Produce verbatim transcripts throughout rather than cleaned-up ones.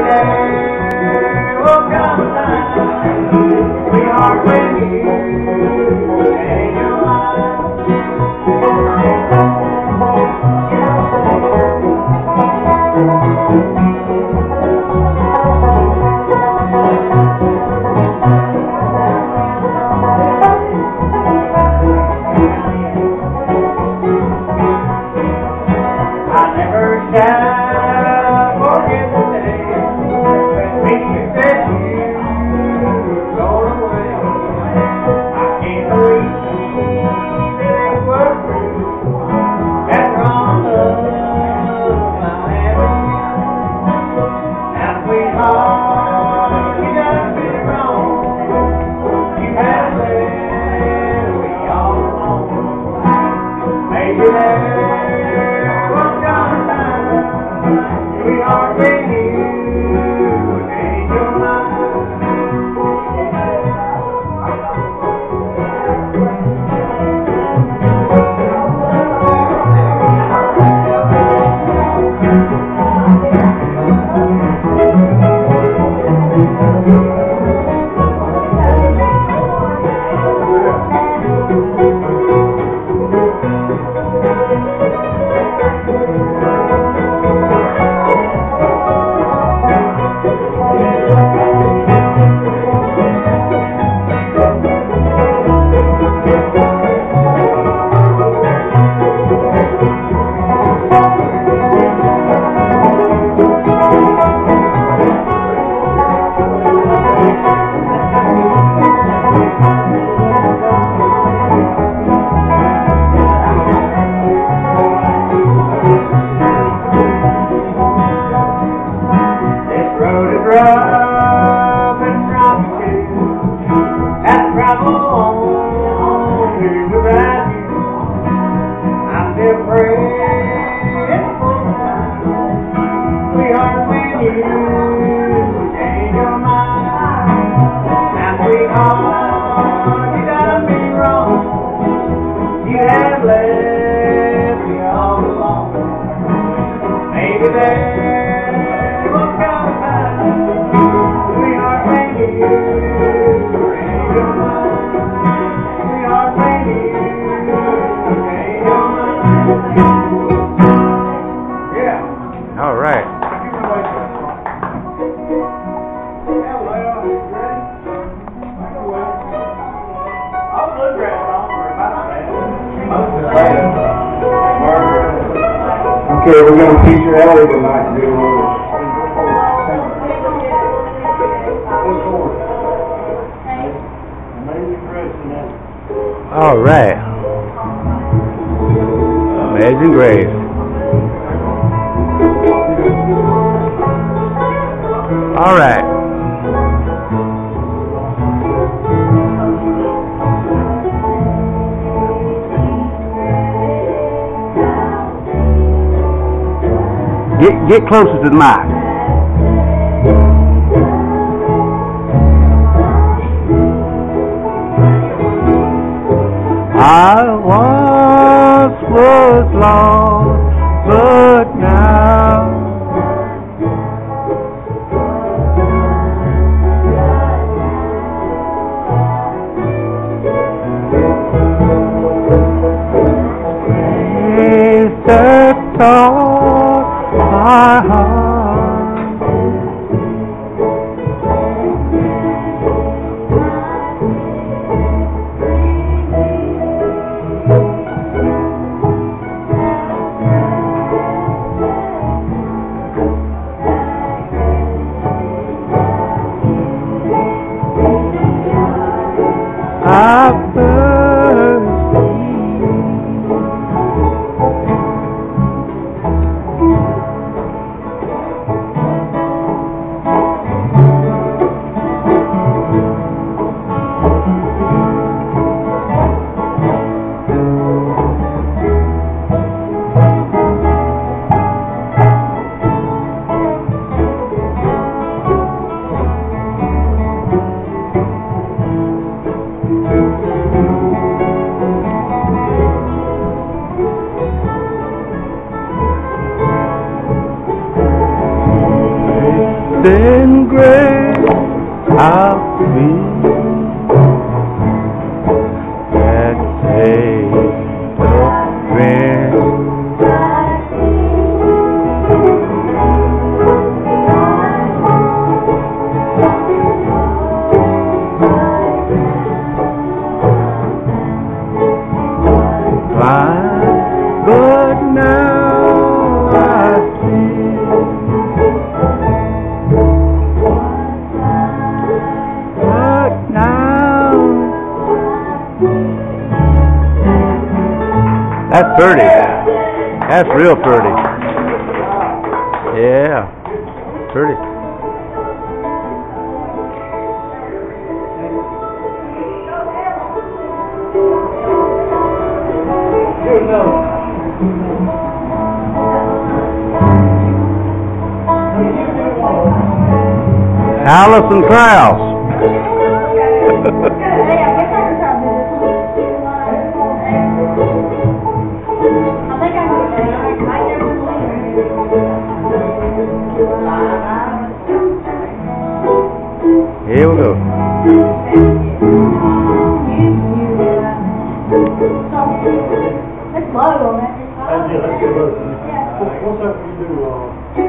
there will come a time, sweetheart, when you change your mind. I never shall forget the day when you said you were going away. I can't believe it was true. That wrong love I had with you. Now, sweetheart, you done me wrong. You have left me all alone. Maybe there sweetheart, when you change your mind. Rough and complicated, and travel on without you. I'm still praying for the time, sweetheart, when you change your mind. Now, sweetheart, you done me wrong. You have left me all alone. Maybe there will come a time, sweetheart, when you change your mind. Sweetheart, when you change your mind. Yeah. All right. Okay, we're going to feature Ellie tonight to do a little. All right. Amazing Grace. All right. Get get closer to the mic. I once was lost, but now is that thought my heart. I first now I see. But now. That's pretty. That's real pretty. Yeah. Pretty. Allison Krause. Here we go. That's low on that. That's good, that's good. What's that when you do, uh,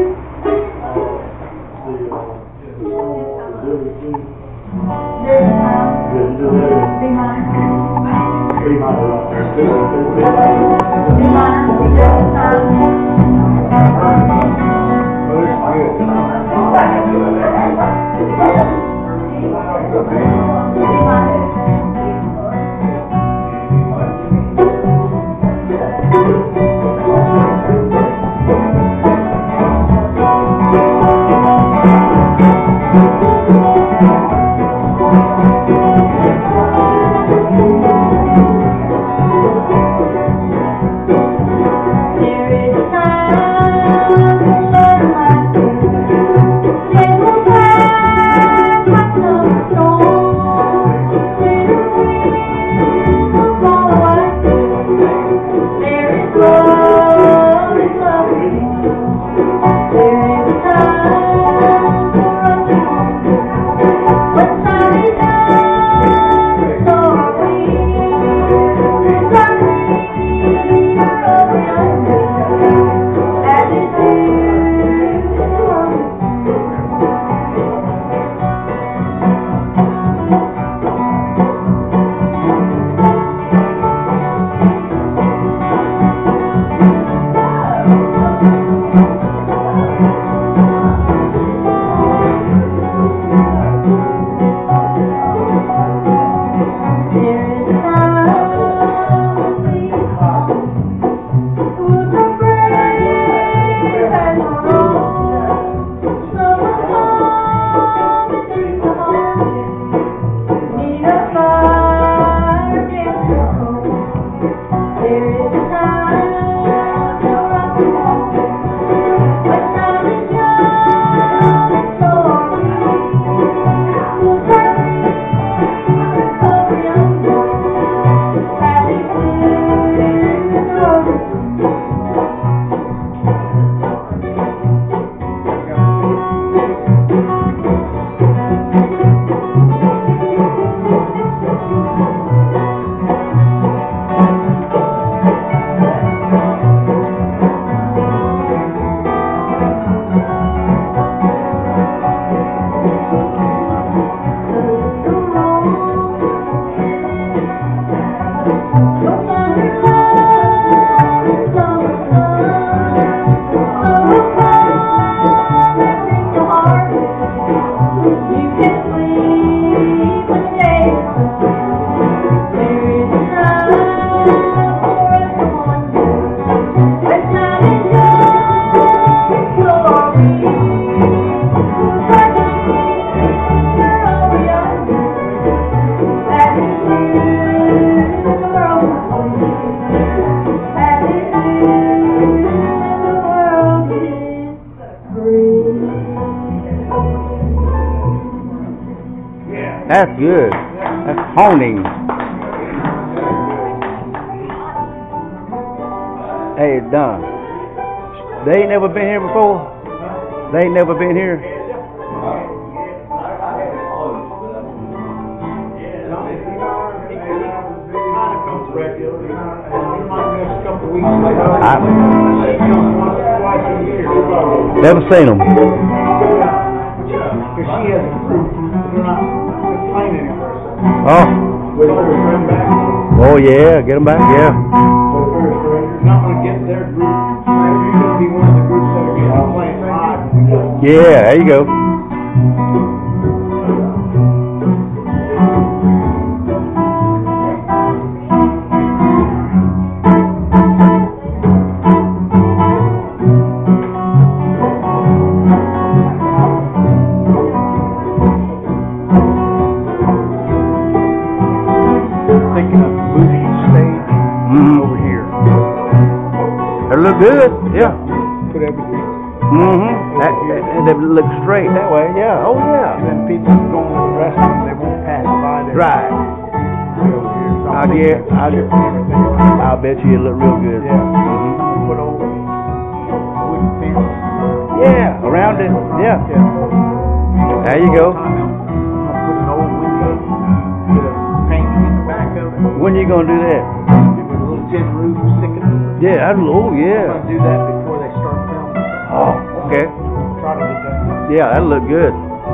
uh, the, uh, the, the, yeah, you do that. Be mine. Be mine, right there. Be mine. Be mine. That's good. That's honing. Hey, Don. They ain't never been here before? They ain't never been here? I never seen them. Oh. Oh yeah, get them back, yeah. Not going to get their group. be one of the groups that are getting playing hot. Yeah, there you go. Thinking of moving the stage Mm-hmm. over here. It look good. Yeah. Put everything. Mm-hmm. That, that, that look straight that way. Yeah. Oh And yeah. then people going to the restaurant, they won't pass by there. Right. Over here. So I I'm thinking get- of I- shifting everything. I'll bet you it look real good. Yeah. Mhm. Put over wooden fence. Yeah. Around it. Yeah. Yeah. There you go. I'm gonna put an old window with a painting in the back of it. When you gonna do that? With a little tin roof sticking over it. Yeah. That's, oh I'm yeah. gonna do that before they start filming. Oh. Okay. Try to get that done. Yeah. That'll look good.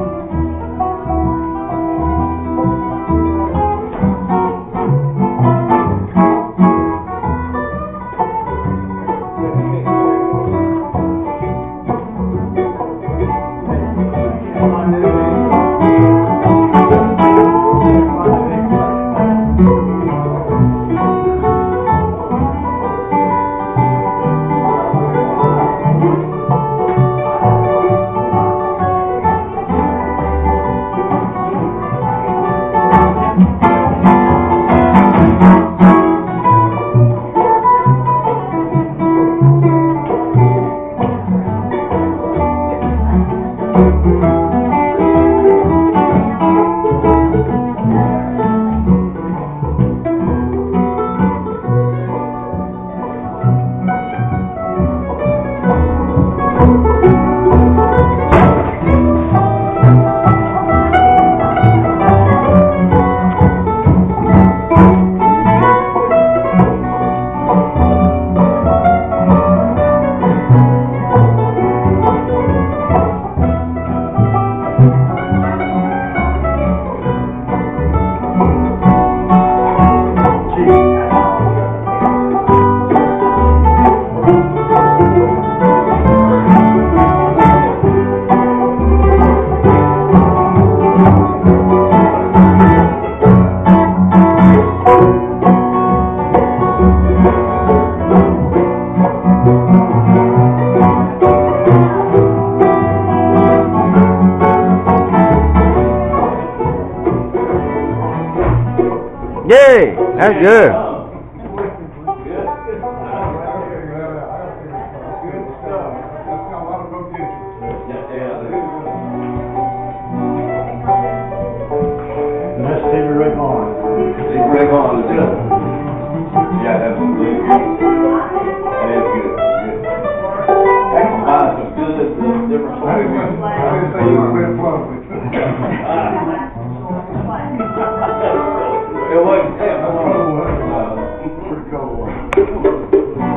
Yay! That's good. That's Stevie Ray Vaughan. Stevie Ray Vaughan is good. Yeah, absolutely. That is good. Good. I can buy some good, uh, different I didn't songs. think- I didn't think you were in public. It wasn't him. That's what it was. Uh, Pretty cold one.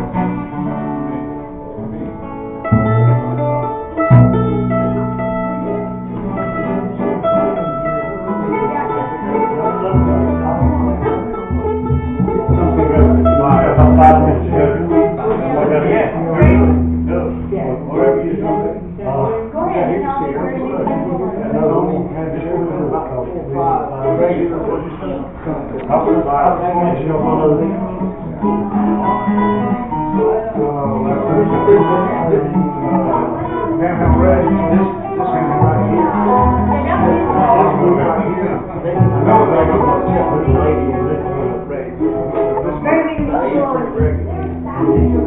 About five minutes ago. I got it. Yeah. Whatever you do. Uh, Go ahead, and I'll be ready. another one had to do with about five. Regular, what'd you say? I was, I was thinking, you know, one of these. Uh, Pam Ray, this, this one right here. This one right here. Another thing I want to check with the lady is this one, Ray. This one, Ray.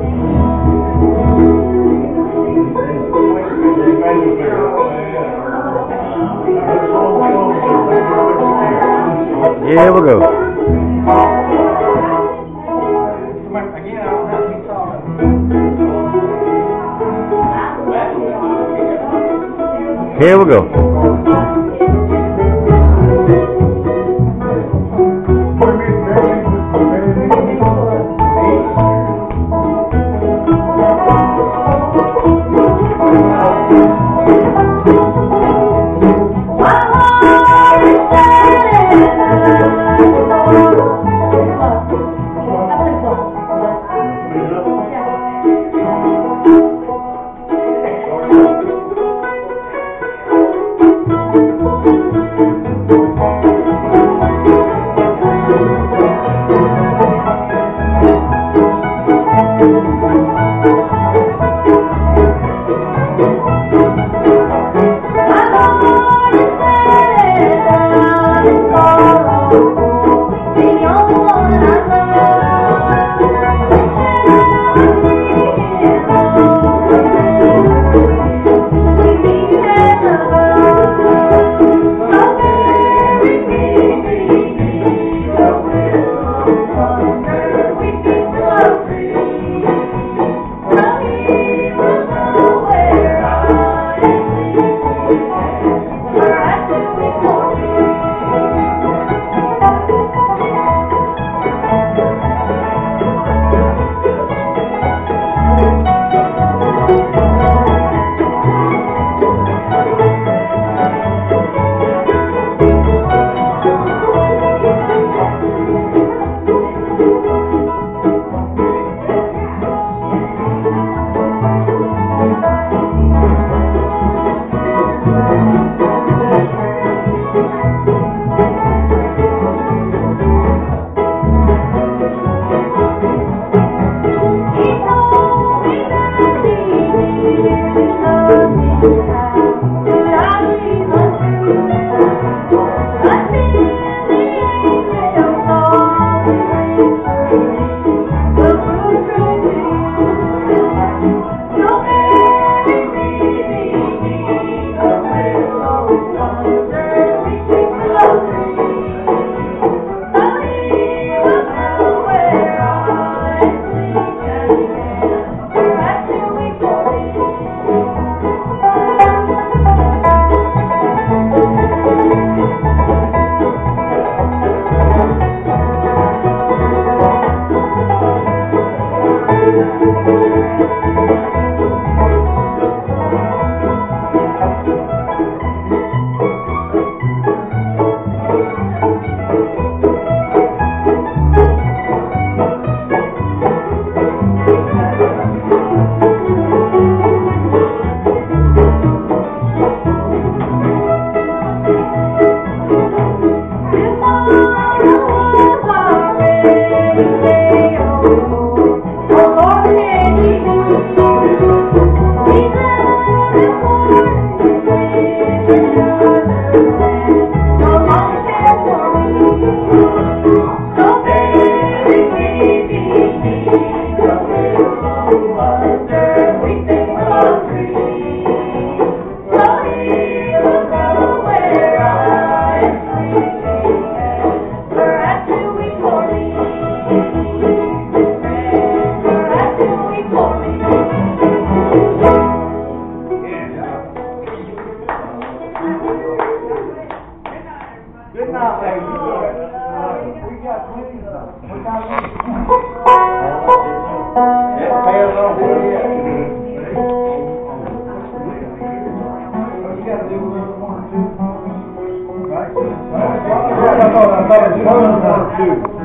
Yeah, we'll go. Again, I don't have to be talking. Here we go. Thank you.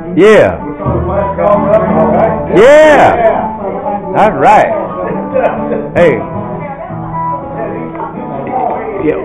Yeah. Yeah. That's right. Hey. Yeah.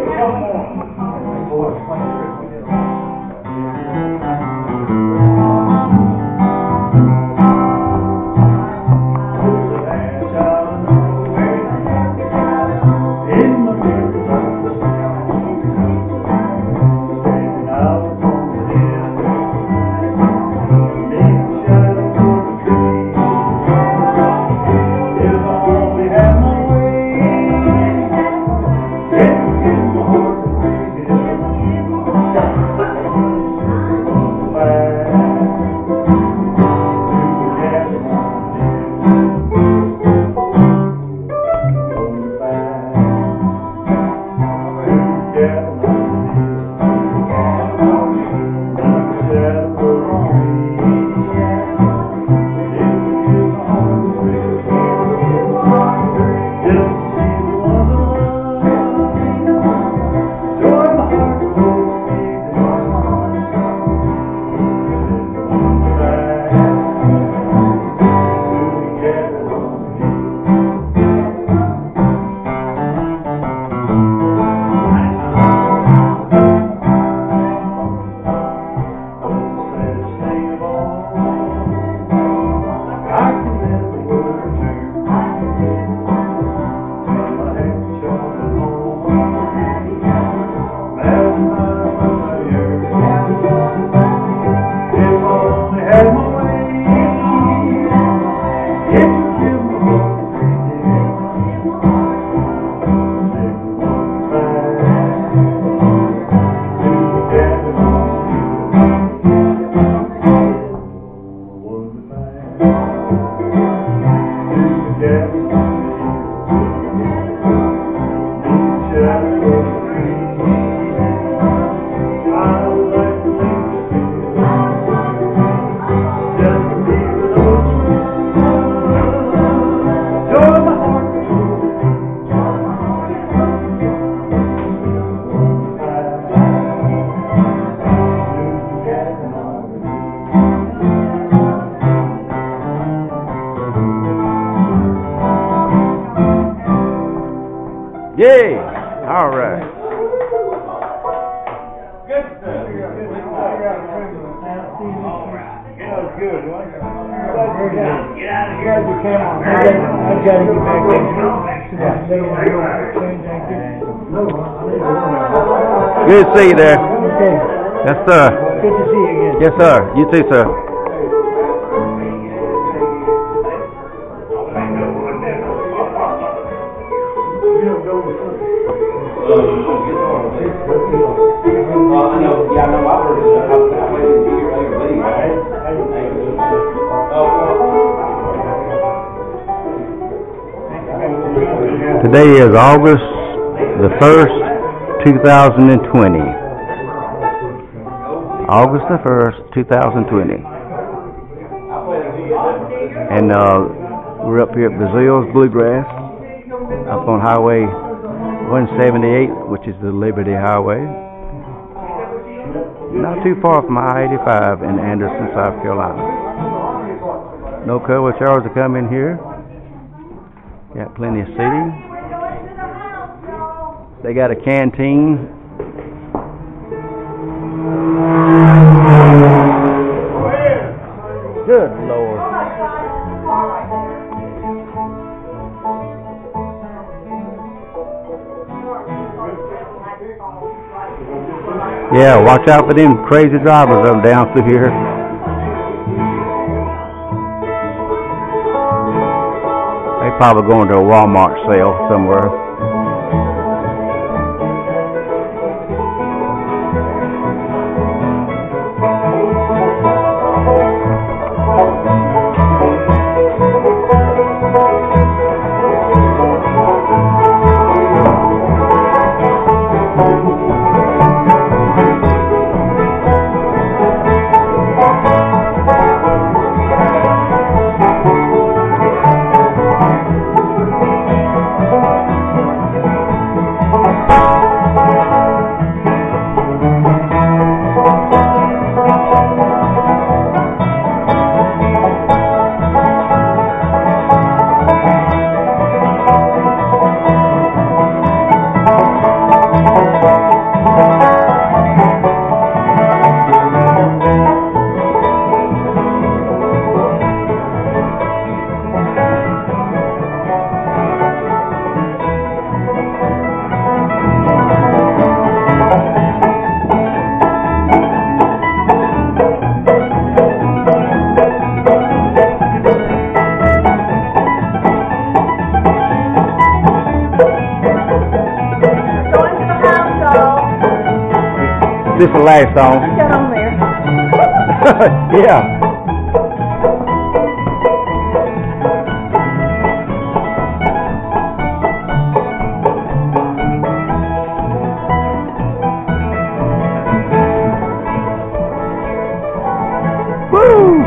Yay! All right. Good stuff. That was good, wasn't it? Get out of here. You came on. I gotta, I gotta get back there. Good to see you there. Okay. Yes, sir. Good to see you again. Yes, sir. You too, sir. Today is August the first, two thousand twenty. August the first, two thousand twenty. And uh, we're up here at Brazil's Bluegrass, up on Highway one seventy-eight, which is the Liberty Highway. Not too far from I eighty-five in Anderson, South Carolina. No cover charge to come in here. Got plenty of seating. They got a canteen. Good Lord. Yeah, watch out for them crazy drivers up down through here. They probably going to a Walmart sale somewhere. This is the last song. Got on there. Yeah. Woo!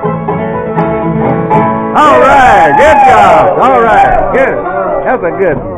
All right, good job. All right, good. That's a good one.